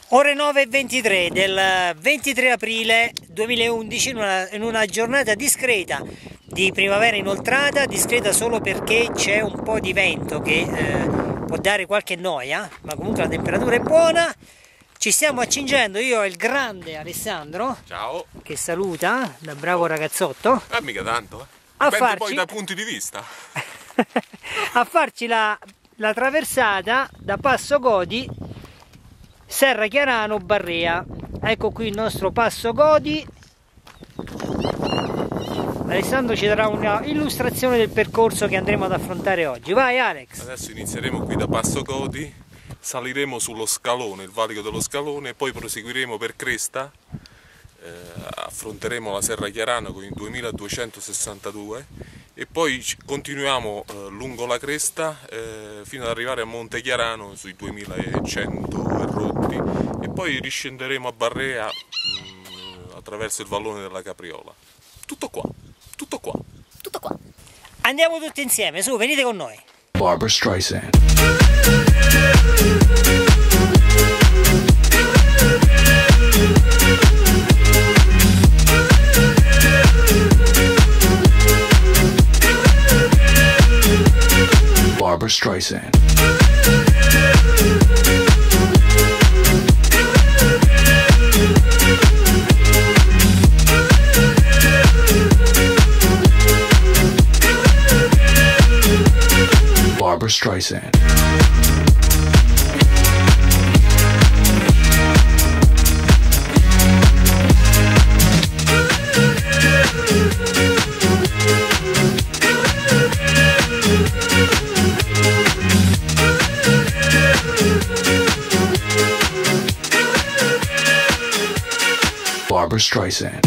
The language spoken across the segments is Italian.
Ore 9:23 del 23 aprile 2011 in una giornata discreta di primavera inoltrata, discreta solo perché c'è un po' di vento che può dare qualche noia, ma comunque la temperatura è buona. Ci stiamo accingendo, io e il grande Alessandro, ciao, che saluta, da bravo ragazzotto, mica tanto, a dipende farci poi dai punti di vista. a farci la traversata da Passo Godi, Serra Chiarano, Barrea. Ecco qui il nostro Passo Godi. Alessandro ci darà una illustrazione del percorso che andremo ad affrontare oggi. Vai Alex! Adesso inizieremo qui da Passo Godi, saliremo sullo scalone, il valico dello Scalone, poi proseguiremo per Cresta, affronteremo la Serra Chiarano con i 2262 e poi continuiamo lungo la cresta fino ad arrivare a Monte Chiarano sui 2100 e rotti e poi riscenderemo a Barrea attraverso il vallone della Capriola. Tutto qua, tutto qua, tutto qua. Andiamo tutti insieme, su, venite con noi. Barbra Streisand. Barbra Streisand. Barbra Streisand. Barbra Streisand.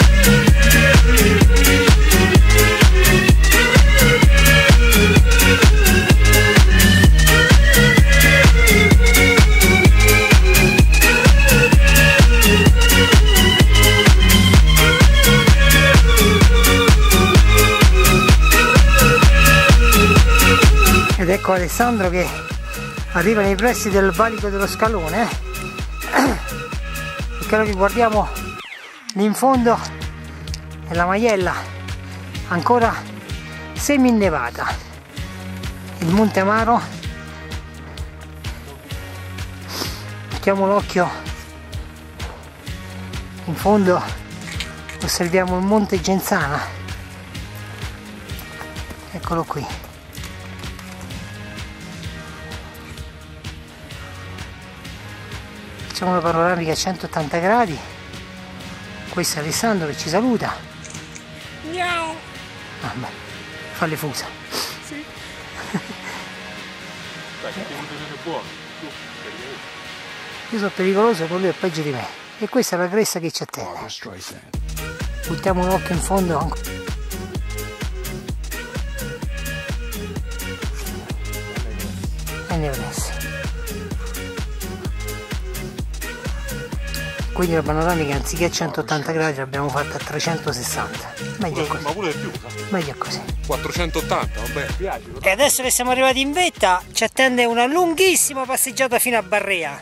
Ed ecco Alessandro che arriva nei pressi del valico dello Scalone. E quello che guardiamo lì in fondo è la Maiella ancora semi innevata, il Monte Amaro. Mettiamo l'occhio in fondo, osserviamo il Monte Genzana, eccolo qui. Facciamo una panoramica a 180 gradi. Questo è Alessandro che ci saluta. Miau! Vabbè, fa le fusa. Sì. Dai, che è buono. Io sono pericoloso, con lui è peggio di me. E questa è la cresta che ci attende. Buttiamo un occhio in fondo. E ne adesso. Quindi la panoramica anziché a 180 gradi l'abbiamo fatta a 360. Meglio così. Ma pure di più. Meglio così. 480, vabbè. E adesso che siamo arrivati in vetta ci attende una lunghissima passeggiata fino a Barrea.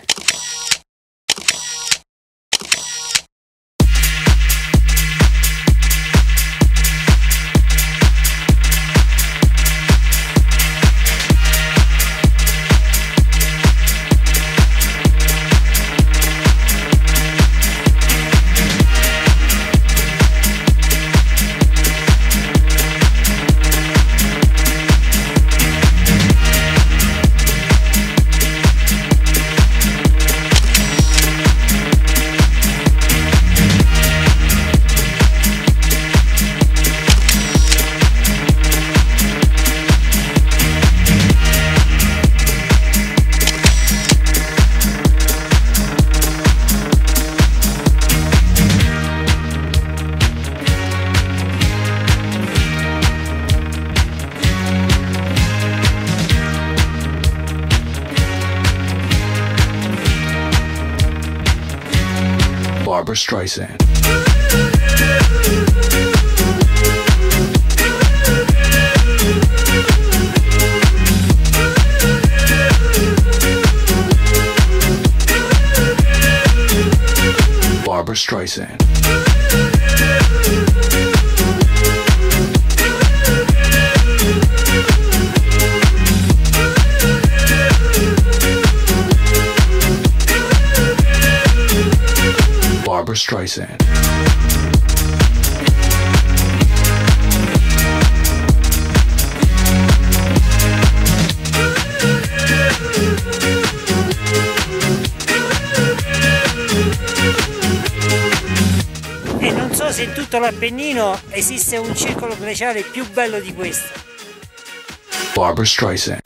Barbra Streisand. Barbra Streisand. Barbra Streisand. E non so se in tutto l'Appennino esiste un circolo glaciale più bello di questo. Barbra Streisand.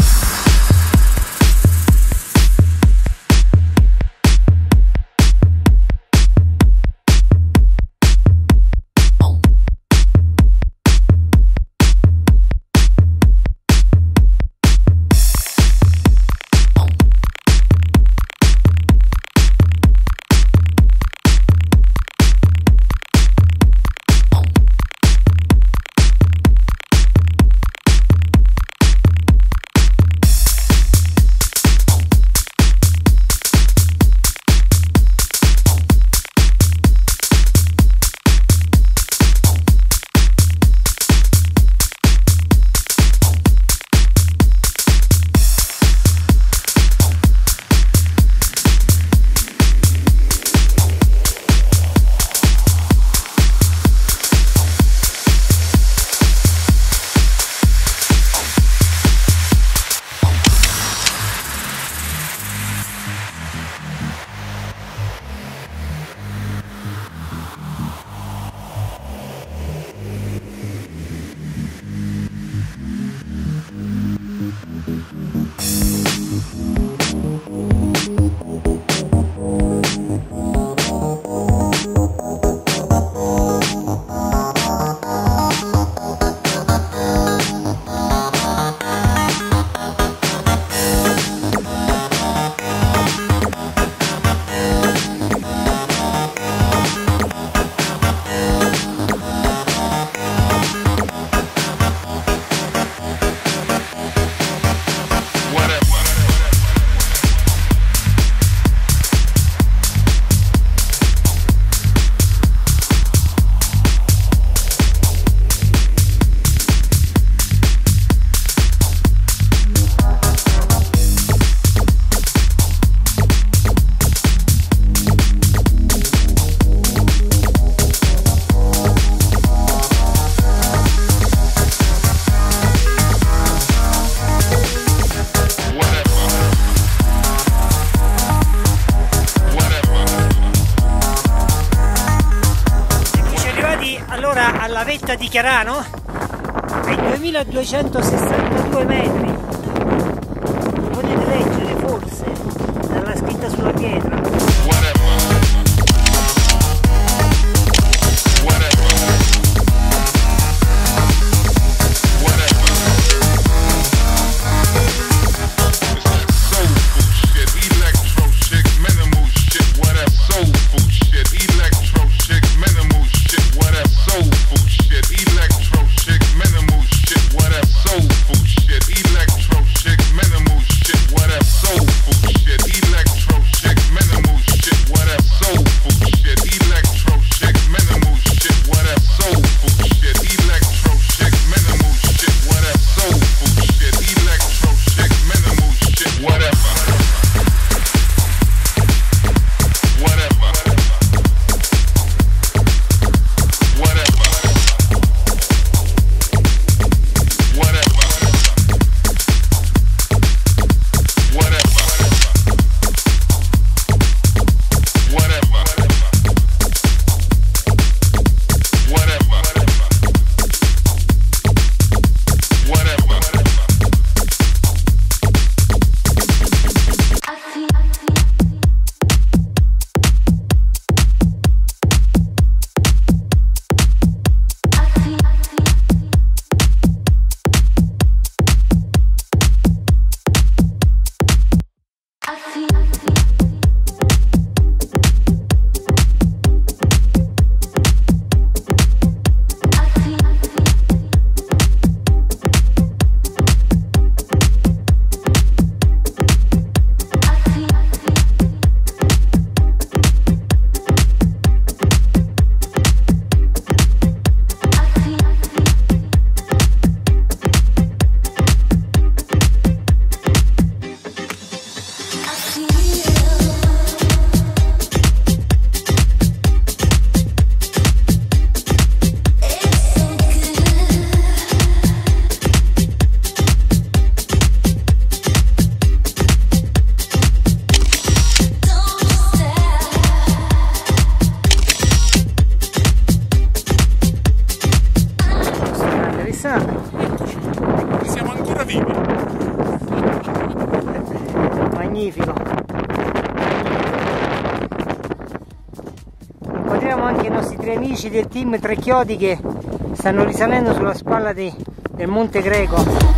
Alla vetta di Chiarano è 2262 metri. Potete leggere forse dalla scritta sulla pietra. Electro shit, minimal shit, what up, soul food shit, electro magnifico. Incontriamo anche i nostri tre amici del team Tre Chiodi che stanno risalendo sulla spalla del Monte Greco.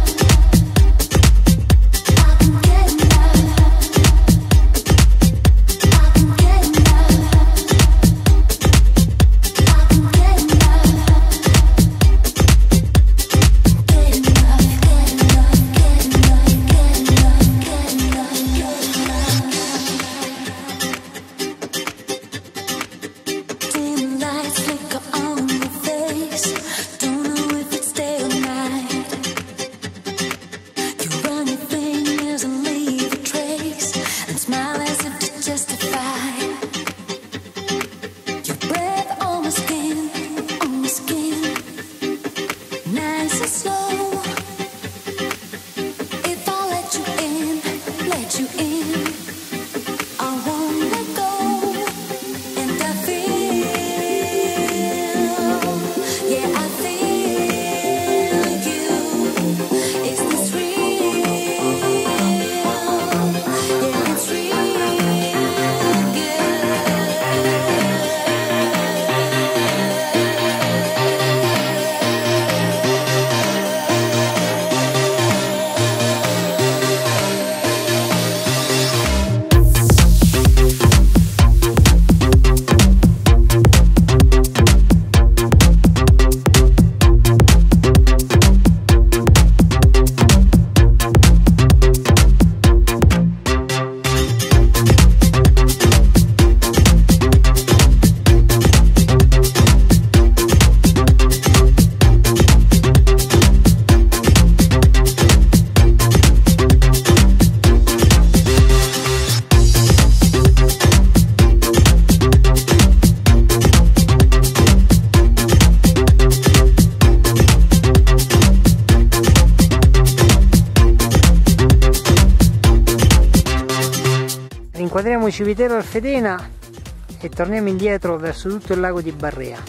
Inquadriamo il cimitero Alfedena e torniamo indietro verso tutto il lago di Barrea.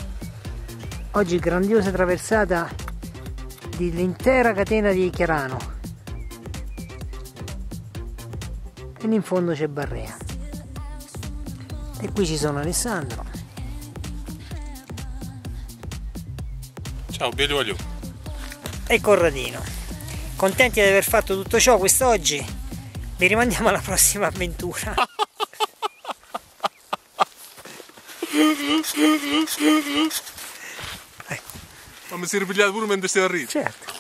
Oggi grandiosa traversata dell'intera catena di Chiarano e lì in fondo c'è Barrea e qui ci sono Alessandro. Ciao, bello voglio. E Corradino. Contenti di aver fatto tutto ciò quest'oggi. Vi rimandiamo alla prossima avventura. Ma mi si è ripigliato pure mentre stavo a ridere. Certo.